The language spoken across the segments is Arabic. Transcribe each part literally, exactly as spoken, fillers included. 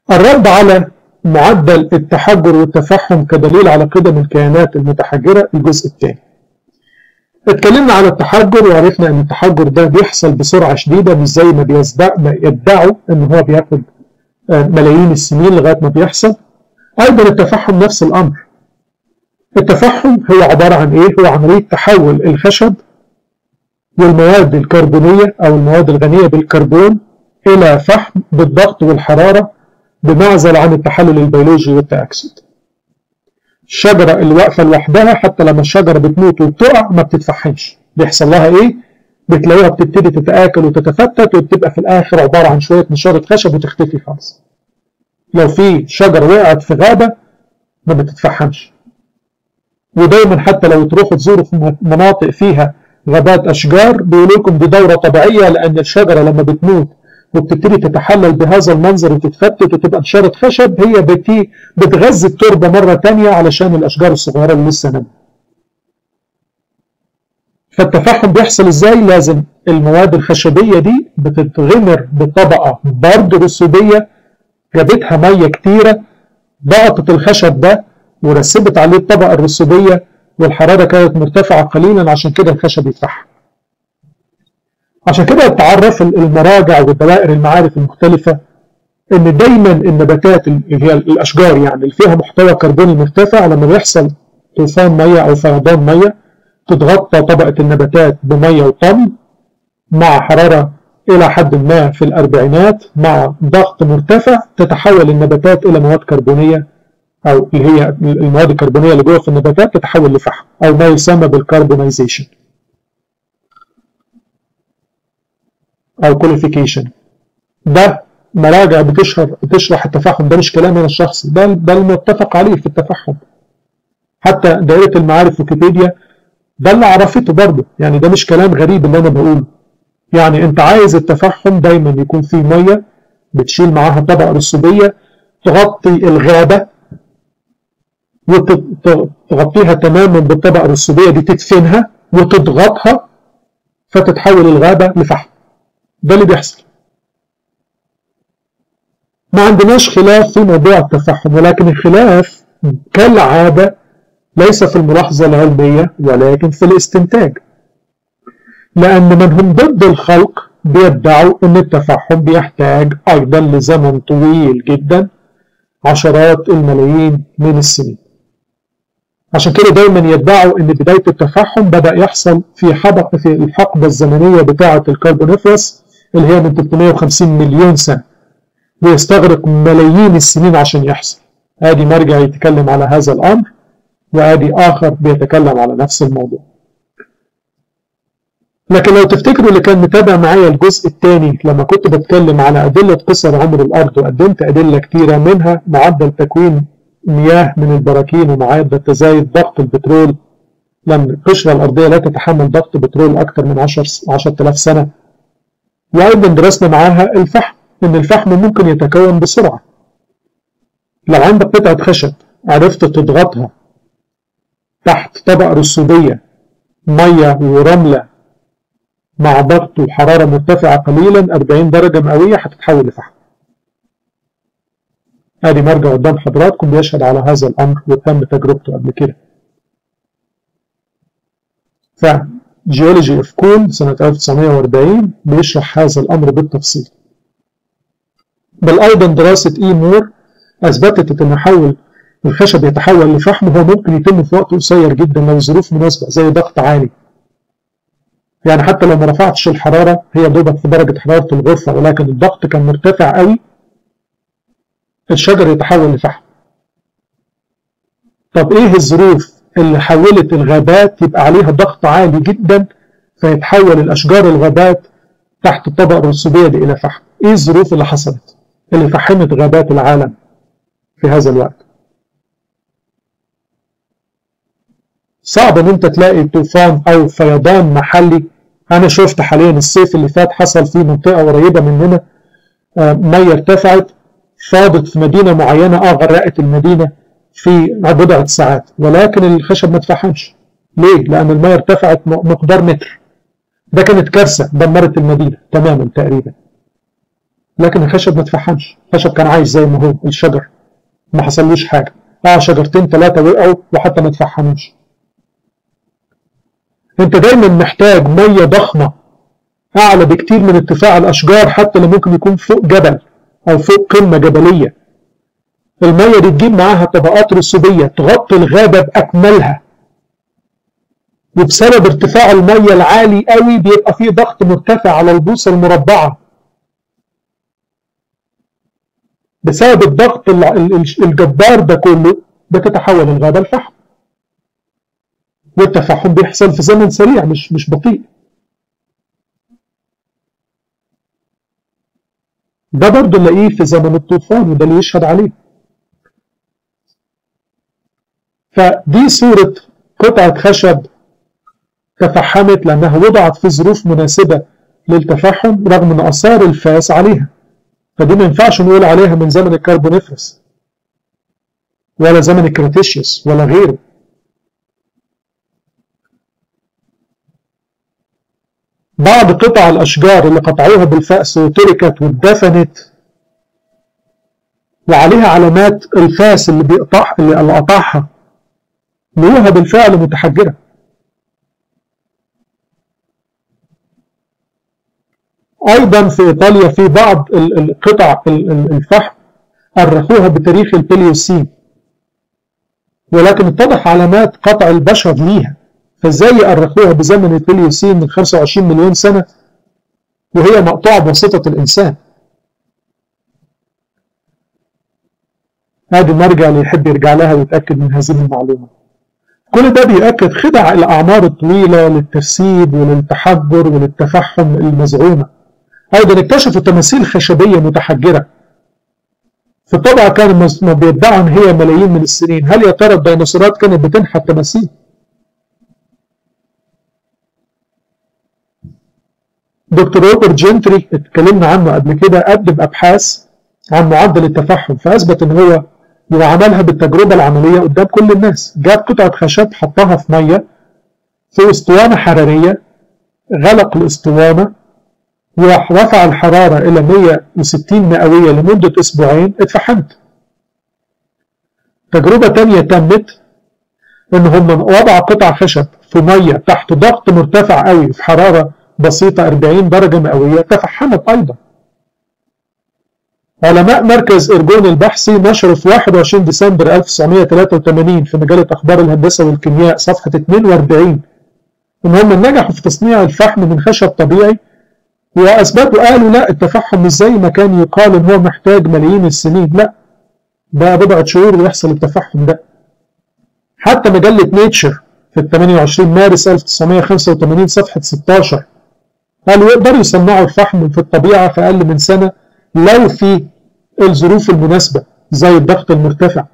الرد على معدل التحجر والتفحم كدليل على قدم الكيانات المتحجرة الجزء الثاني. اتكلمنا على التحجر وعرفنا ان التحجر ده بيحصل بسرعة شديدة، مش زي ما بيدعوا ان هو بياخد ملايين السنين لغاية ما بيحصل. ايضا التفحم نفس الامر. التفحم هو عبارة عن ايه؟ هو عملية تحول الخشب والمواد الكربونية او المواد الغنية بالكربون الى فحم بالضغط والحرارة بمعزل عن التحلل البيولوجي والتأكسد. الشجرة اللي واقفة لوحدها حتى لما الشجرة بتموت وبتقع ما بتتفحمش، بيحصل لها ايه؟ بتلاقيها بتبتدي تتآكل وتتفتت وبتبقى في الآخر عبارة عن شوية نشارة خشب وتختفي خالص. لو في شجرة وقعت في غابة ما بتتفحمش. ودايما حتى لو تروحوا تزوروا في مناطق فيها غابات أشجار بيقولوا لكم دي دورة طبيعية، لأن الشجرة لما بتموت وبتبتدي تتحلل بهذا المنظر وتتفتت وتبقى نشارة خشب، هي بتي بتغذي التربة مرة تانية علشان الأشجار الصغيرة اللي لسه نامية. فالتفحم بيحصل ازاي؟ لازم المواد الخشبية دي بتتغمر بطبقة برد رسوبية جابتها مية كتيرة، ضغطت الخشب ده ورسبت عليه الطبقة الرسوبية والحرارة كانت مرتفعة قليلا عشان كده الخشب يتفحم. عشان كده تعرف المراجع ودوائر المعارف المختلفة ان دايما النباتات اللي هي الاشجار يعني اللي فيها محتوى كربوني مرتفع لما يحصل طوفان مية او فيضان مية تتغطى طبقة النباتات بمية وطمي مع حرارة الى حد ما في الاربعينات مع ضغط مرتفع، تتحول النباتات الى مواد كربونية او اللي هي المواد الكربونية اللي جوه في النباتات تتحول لفحم او ما يسمى بالكربونايزيشن او كوليفيكيشن. ده مراجع بتشرح بتشرح التفحم، ده مش كلام انا الشخصي، ده ده المتفق عليه في التفحم. حتى دائرة المعارف ويكيبيديا ده اللي عرفته برضه، يعني ده مش كلام غريب اللي انا بقوله. يعني انت عايز التفحم دايما يكون فيه ميه بتشيل معاها طبقه رسوبيه تغطي الغابه وتغطيها تماما بالطبقه الرسوبيه دي، تدفنها وتضغطها فتتحول الغابه لفحم. ده اللي بيحصل. ما عندناش خلاف في موضوع التفحم، ولكن الخلاف كالعاده ليس في الملاحظه العلميه ولكن في الاستنتاج. لأن من هم ضد الخلق بيدعوا أن التفحم بيحتاج أيضا لزمن طويل جدا، عشرات الملايين من السنين. عشان كده دايما يدعوا أن بداية التفحم بدأ يحصل في حبق في الحقبة الزمنية بتاعة الكربونيفرس اللي هي من ثلاثمائة وخمسين مليون سنة، ويستغرق ملايين السنين عشان يحصل. آدي مرجع يتكلم على هذا الأمر، وآدي آخر بيتكلم على نفس الموضوع. لكن لو تفتكروا اللي كان متابع معايا الجزء الثاني لما كنت بتكلم على أدلة قصر عمر الأرض وقدمت أدلة كتيرة منها معدل تكوين مياه من البراكين ومعدل تزايد ضغط البترول، لأن القشرة الأرضية لا تتحمل ضغط بترول أكثر من عشرة آلاف سنة. وأيضا درسنا معاها الفحم، إن الفحم ممكن يتكون بسرعة. لو عندك قطعة خشب عرفت تضغطها تحت طبقة رسوبية مية ورملة مع ضغط وحرارة مرتفعة قليلا أربعين درجة مئوية هتتحول لفحم. ادي مرجع قدام حضراتكم بيشهد على هذا الامر وتم تجربته قبل كده. ف جيولوجي اوف كول سنة ألف وتسعمائة وأربعين بيشرح هذا الامر بالتفصيل. بل ايضا دراسة اي مور اثبتت ان حول الخشب يتحول لفحم هو ممكن يتم في وقت قصير جدا لو الظروف مناسبة زي ضغط عالي. يعني حتى لو ما رفعتش الحرارة هي دوبك في درجة حرارة الغرفة، ولكن الضغط كان مرتفع قوي الشجر يتحول لفحم. طب ايه الظروف اللي حولت الغابات يبقى عليها ضغط عالي جدا فيتحول الاشجار الغابات تحت الطبقة الرسوبية دي الى فحم؟ ايه الظروف اللي حصلت اللي فحمت غابات العالم في هذا الوقت؟ صعب ان انت تلاقي طوفان او فيضان محلي. انا شفت حاليا الصيف اللي فات حصل في منطقة قريبة مننا مية ارتفعت فاضت في مدينة معينة، اه غرقت المدينة في بضعة ساعات، ولكن الخشب ما اتفحمش. ليه؟ لأن المية ارتفعت مقدار متر. ده كانت كارثة دمرت المدينة تماما تقريبا. لكن الخشب ما اتفحمش، الخشب كان عايش زي ما هو الشجر، ما حصلوش حاجة. اه شجرتين ثلاثة وقعوا وحتى ما اتفحموش. انت دايما محتاج مية ضخمة اعلى بكتير من ارتفاع الاشجار، حتى لو ممكن يكون فوق جبل او فوق قمة جبلية. المية دي تجيب معاها طبقات رسوبية تغطي الغابة باكملها، وبسبب ارتفاع المية العالي قوي بيبقى فيه ضغط مرتفع على البوصة المربعة. بسبب الضغط الجبار ده كله بتتحول الغابة لفحم، والتفحم بيحصل في زمن سريع مش مش بطيء. ده برضه نلاقيه في زمن الطوفان، وده اللي يشهد عليه. فدي صورة قطعة خشب تفحمت لأنها وضعت في ظروف مناسبة للتفحم رغم أن آثار الفاس عليها. فدي ما ينفعش نقول عليها من زمن الكربونيفرس ولا زمن الكريتيشيوس ولا غيره. بعض قطع الأشجار اللي قطعوها بالفأس وتركت واتدفنت وعليها علامات الفاس اللي بيقطع اللي قطعها لقوها بالفعل متحجرة. أيضا في إيطاليا في بعض القطع الفحم أرخوها بتاريخ البليوسين، ولكن اتضح علامات قطع البشر ليها. فازاي أرخوها بزمن البليوسين من خمسة وعشرين مليون سنة وهي مقطوعة بواسطة الإنسان؟ هذا المرجع اللي يحب يرجع لها ويتأكد من هذه المعلومة. كل ده بيؤكد خدع الأعمار الطويلة للترسيب وللتحجر وللتفحم المزعومة. أيضا اكتشفوا تماثيل خشبية متحجرة في طبعا كان بيدعوا أن هي ملايين من السنين. هل يا ترى الديناصورات كانت بتنحت تماثيل؟ دكتور روبرت جنتري اتكلمنا عنه قبل كده، قدم أبحاث عن معدل التفحم، فأثبت أن هو وعملها بالتجربة العملية قدام كل الناس. جاب قطعة خشب حطها في مية في اسطوانة حرارية، غلق الاسطوانة ورفع الحرارة إلى مية وستين مئوية لمدة أسبوعين، اتفحمت. تجربة تانية تمت إن هم وضعوا قطع خشب في مية تحت ضغط مرتفع قوي في حرارة بسيطة أربعين درجة مئوية، تفحمت أيضا. علماء مركز إرجون البحثي نشروا في واحد وعشرين ديسمبر ألف وتسعمائة وثلاثة وثمانين في مجلة أخبار الهندسة والكيمياء صفحة اثنين وأربعين إن هم نجحوا في تصنيع الفحم من خشب طبيعي، وأثبتوا قالوا لا التفحم مش زي ما كان يقال إن هو محتاج ملايين السنين، لا ده بضعة شهور ويحصل التفحم ده. حتى مجلة نيتشر في ثمانية وعشرين مارس ألف وتسعمائة وخمسة وثمانين صفحة ستة عشر قالوا يقدروا يصنعوا الفحم في الطبيعة في أقل من سنة لو في الظروف المناسبة زي الضغط المرتفع.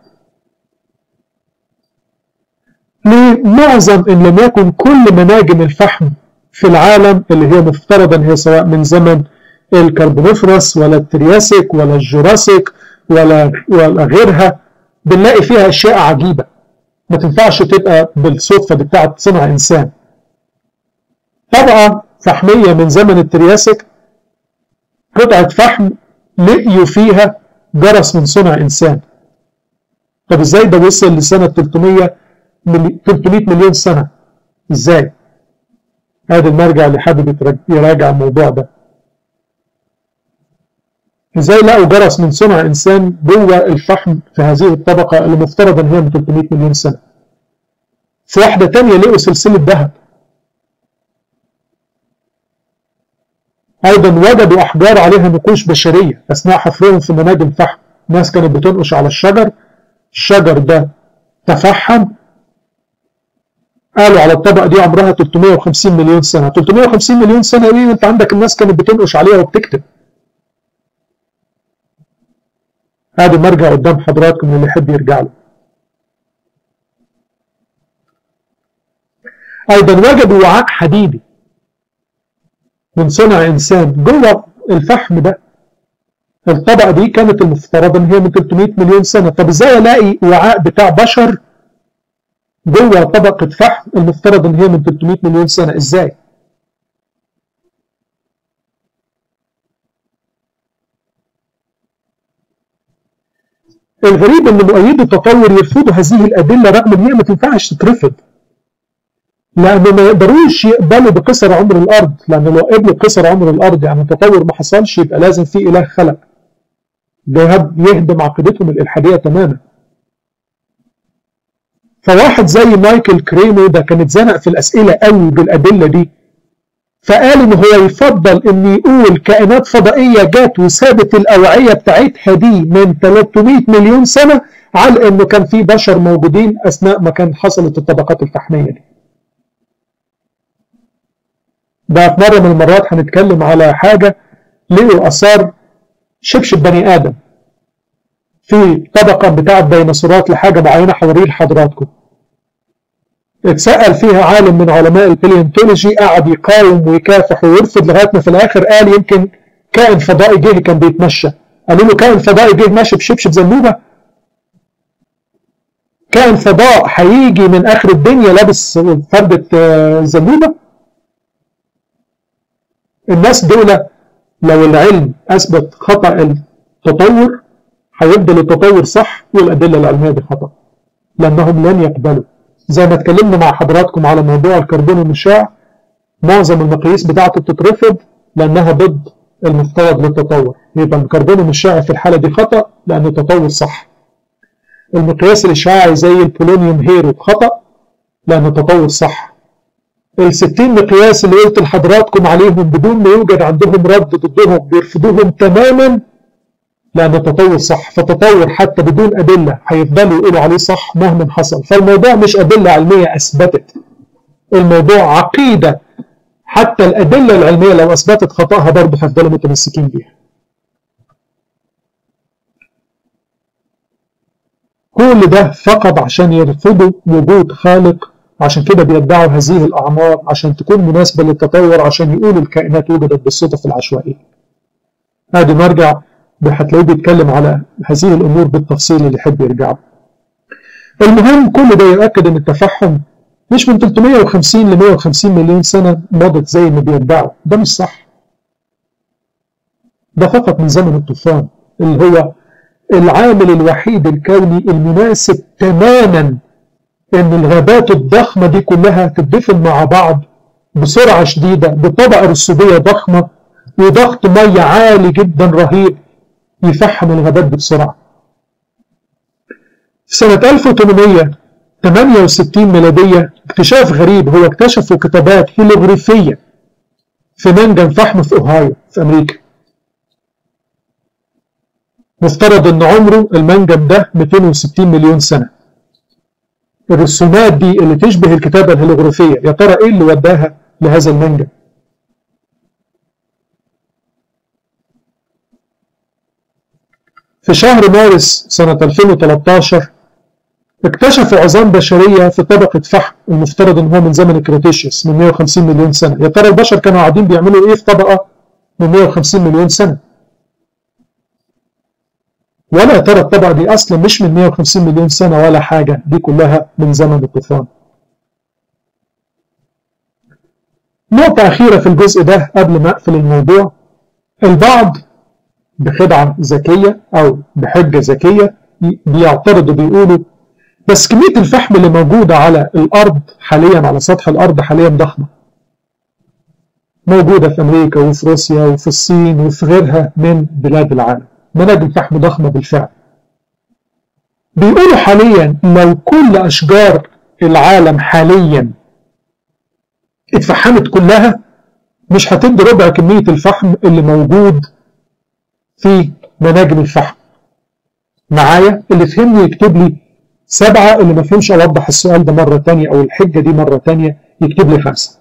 لمعظم إن لم يكن كل مناجم الفحم في العالم اللي هي مفترضا هي سواء من زمن الكربونيفرس ولا الترياسيك ولا الجوراسيك ولا ولا غيرها، بنلاقي فيها أشياء عجيبة ما تنفعش تبقى بالصدفة بتاعة صنع إنسان. طبعا فحمية من زمن الترياسيك قطعة فحم لقيوا فيها جرس من صنع إنسان. طب إزاي ده وصل لسنة ثلاثمائة مليون سنة؟ إزاي؟ هذا المرجع اللي حابب يراجع الموضوع ده. إزاي لقوا جرس من صنع إنسان جوه الفحم في هذه الطبقة اللي مفترض إن هي من ثلاثمائة مليون سنة؟ في واحدة تانية لقوا سلسلة ذهب. أيضا وجدوا أحجار عليها نقوش بشرية أثناء حفرهم في مناجم فحم. ناس كانت بتنقش على الشجر، الشجر ده تفحم، قالوا على الطبقة دي عمرها ثلاثمائة وخمسين مليون سنة. ثلاثمائة وخمسين مليون سنة ايه وانت عندك الناس كانت بتنقش عليها وبتكتب. هذا مرجع قدام حضراتكم اللي يحب يرجع له. أيضا وجدوا وعاء حديدي من صنع إنسان جوه الفحم ده. الطبقة دي كانت المفترض ان هي من ثلاثمائة مليون سنة. طب ازاي الاقي وعاء بتاع بشر جوه طبقة فحم المفترض ان هي من ثلاثمائة مليون سنة؟ ازاي؟ الغريب ان مؤيدي التطور يرفضوا هذه الادله رغم ان هي ما تنفعش تترفض، لانه ما يقدروش يقبلوا بقصر عمر الارض، لان لو قبلوا بقصر عمر الارض يعني التطور ما حصلش يبقى لازم في اله خلق. ده يهدم عقيدتهم الالحاديه تماما. فواحد زي مايكل كريمو ده كان اتزنق في الاسئله قوي بالادله دي، فقال ان هو يفضل ان يقول كائنات فضائيه جت وسابت الاوعيه بتاعتها دي من ثلاثمائة مليون سنه، على انه كان في بشر موجودين اثناء ما كان حصلت الطبقات الفحميه دي. ده في مره من المرات هنتكلم على حاجه لقوا اثار شبشب بني ادم في طبقه بتاعه ديناصورات لحاجه معينه هوريه لحضراتكم. اتسأل فيها عالم من علماء الباليونتولوجي، قعد يقاوم ويكافح ويرفض لغايه ما في الاخر قال يمكن كائن فضائي جه كان بيتمشى. قالوا له كائن فضائي جه ماشي بشبشب زنوبه؟ كائن فضاء هيجي من اخر الدنيا لابس فردة زنوبه؟ الناس دول لو العلم اثبت خطأ التطور هيفضل التطور صح والادله العلميه دي خطأ، لانهم لن يقبلوا. زي ما اتكلمنا مع حضراتكم على موضوع الكربون المشع، معظم المقاييس بتاعته بتترفض لانها ضد المفترض للتطور، يبقى الكربون المشع في الحاله دي خطأ لان التطور صح. المقياس الاشعاعي زي البولونيوم هيرو خطأ لان التطور صح. ال ستين مقياس اللي قلت لحضراتكم عليهم بدون ما يوجد عندهم رد ضدهم بيرفضوهم تماما لأن التطور صح. فالتطور حتى بدون أدلة هيفضلوا يقولوا عليه صح مهما حصل. فالموضوع مش أدلة علمية أثبتت، الموضوع عقيدة، حتى الأدلة العلمية لو أثبتت خطأها برضه هيفضلوا متمسكين بيها. كل ده فقط عشان يرفضوا وجود خالق، عشان كده بيدعوا هذه الأعمار عشان تكون مناسبة للتطور، عشان يقولوا الكائنات وجدت بالصدف العشوائية. ادي نرجع هتلاقيه بيتكلم على هذه الامور بالتفصيل اللي يحب يرجع. المهم كل ده يؤكد ان التفحم مش من ثلاثمائة وخمسين ل مائة وخمسين مليون سنه مضت زي ما بيدعوا، ده مش صح. ده فقط من زمن الطوفان اللي هو العامل الوحيد الكوني المناسب تماما ان الغابات الضخمه دي كلها تتدفن مع بعض بسرعه شديده بطبقه رسوبيه ضخمه وضغط ميه عالي جدا رهيب يفحم الغابات بسرعه. في سنه ألف وثمانمائة وثمانية وستين ميلاديه اكتشاف غريب، هو اكتشفوا كتابات هيروغليفيه في منجم فحم في اوهايو في امريكا. مفترض ان عمره المنجم ده مئتين وستين مليون سنه. الرسومات دي اللي تشبه الكتابه الهيروغليفيه، يا ترى ايه اللي وداها لهذا المنجم؟ في شهر مارس سنة ألفين وثلاثة عشر اكتشفوا عظام بشرية في طبقة فحم المفترض ان هو من زمن الكريتيشيوس من مائة وخمسين مليون سنة. يا ترى البشر كانوا قاعدين بيعملوا ايه في طبقة من مائة وخمسين مليون سنة؟ ولا يا ترى الطبقة دي اصلا مش من مائة وخمسين مليون سنة ولا حاجة، دي كلها من زمن الطوفان. نقطة أخيرة في الجزء ده قبل ما أقفل الموضوع، البعض بخدعة ذكية أو بحجة ذكية بيعترضوا بيقولوا بس كمية الفحم اللي موجودة على الأرض حاليا، على سطح الأرض حاليا ضخمة، موجودة في أمريكا وفي روسيا وفي الصين وفي غيرها من بلاد العالم، مناجم فحم ضخمة بالفعل. بيقولوا حاليا لو كل أشجار العالم حاليا اتفحمت كلها مش هتدي ربع كمية الفحم اللي موجود في مناجم الفحم. معايا؟ اللي فهمني يكتب لي سبعة، اللي ما فهمش أوضح السؤال ده مرة تانية أو الحجة دي مرة تانية يكتب لي خمسة.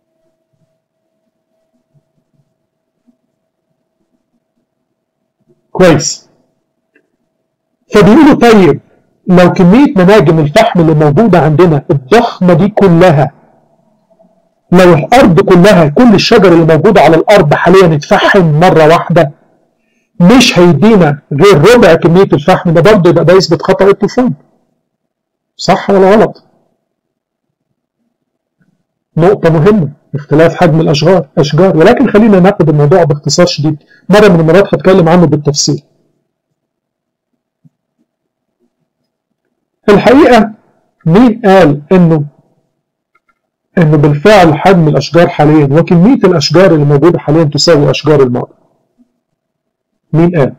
كويس. فبيقولوا طيب لو كمية مناجم الفحم اللي موجودة عندنا الضخمة دي كلها، لو الأرض كلها كل الشجر اللي موجود على الأرض حاليا اتفحم مرة واحدة مش هيدينا غير ربع كمية الفحم ده، برضه يبقى ده يثبت خطأ الطوفان. صح ولا غلط؟ نقطة مهمة، اختلاف حجم الأشجار أشجار، ولكن خلينا ناخد الموضوع باختصار شديد، مرة من المرات هتكلم عنه بالتفصيل. الحقيقة مين قال إنه إنه بالفعل حجم الأشجار حاليا وكمية الأشجار اللي موجودة حاليا تساوي أشجار الماضي؟ مين قال؟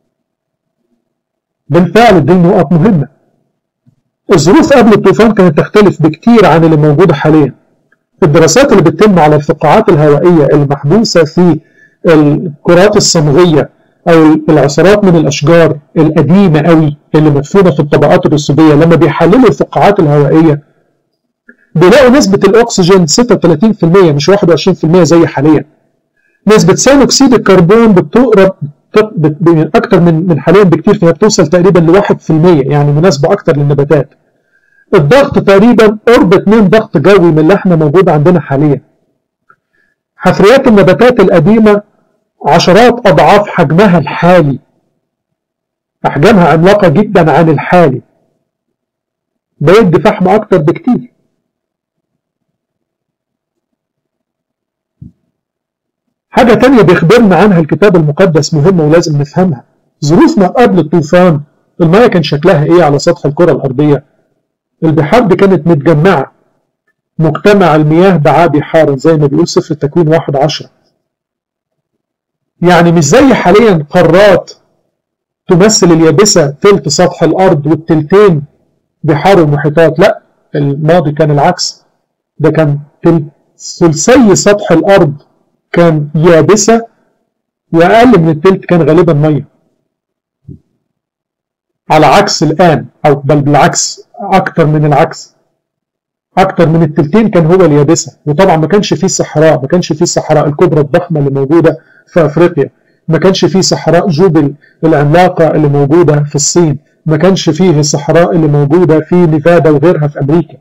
بالفعل دي نقط مهمة. الظروف قبل الطوفان كانت تختلف بكتير عن اللي موجودة حاليا. الدراسات اللي بتتم على الفقاعات الهوائية المحبوسة في الكرات الصمغية أو العصارات من الأشجار القديمة قوي اللي مدفونة في الطبقات الرسوبية، لما بيحللوا الفقاعات الهوائية بيلاقوا نسبة الأكسجين ستة وثلاثين بالمئة مش واحد وعشرين بالمئة زي حاليا. نسبة ثاني أكسيد الكربون بتقرب أكتر من من حاليا بكتير، فيها بتوصل تقريبا ل واحد بالمئة، يعني مناسبة أكتر للنباتات. الضغط تقريبا قرب اتنين ضغط جوي من اللي احنا موجود عندنا حاليا. حفريات النباتات القديمة عشرات أضعاف حجمها الحالي، أحجامها عملاقة جدا عن الحالي، بيدي فحم أكتر بكتير. حاجة تانية بيخبرنا عنها الكتاب المقدس مهمة ولازم نفهمها. ظروفنا قبل الطوفان المياه كان شكلها ايه على سطح الكرة الأرضية؟ البحار دي كانت متجمعة، مجتمع المياه دعا بحارا زي ما بيقول سفر التكوين واحد عشرة. يعني مش زي حاليا قارات تمثل اليابسة تلت سطح الأرض والتلتين بحار ومحيطات، لا، الماضي كان العكس. ده كان ثلثي سطح الأرض كان يابسة وأقل من التلت كان غالبا مية، على عكس الآن، أو بل بالعكس أكتر من العكس. أكتر من التلتين كان هو اليابسة. وطبعا ما كانش فيه صحراء، ما كانش فيه الصحراء الكبرى الضخمة اللي موجودة في أفريقيا، ما كانش فيه صحراء جوبل العملاقة اللي موجودة في الصين، ما كانش فيه الصحراء اللي موجودة في نيفادا وغيرها في أمريكا.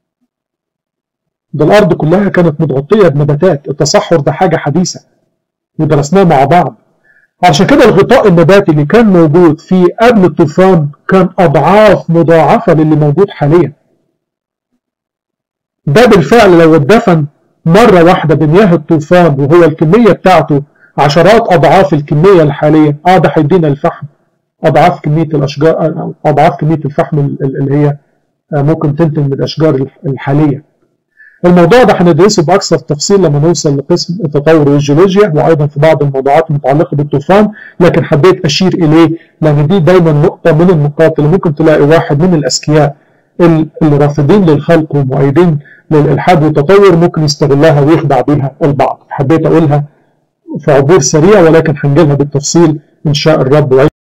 ده الأرض كلها كانت متغطية بنباتات. التصحر ده حاجة حديثة ودرسناه مع بعض. عشان كده الغطاء النباتي اللي كان موجود في قبل الطوفان كان أضعاف مضاعفة للي موجود حاليا. ده بالفعل لو اتدفن مرة واحدة بمياه الطوفان وهو الكمية بتاعته عشرات أضعاف الكمية الحالية، اه ده هيدينا الفحم أضعاف كمية الأشجار، أضعاف كمية الفحم اللي هي ممكن تنتج من الأشجار الحالية. الموضوع ده هندرسه بأكثر تفصيل لما نوصل لقسم التطور والجيولوجيا، وأيضا في بعض الموضوعات المتعلقة بالطوفان، لكن حبيت أشير إليه لأن دي دايما نقطة من النقاط اللي ممكن تلاقي واحد من الأذكياء اللي رافضين للخلق ومؤيدين للإلحاد والتطور ممكن يستغلها ويخدع بيها البعض. حبيت أقولها في عبور سريع، ولكن هنجيلها بالتفصيل إن شاء الرب.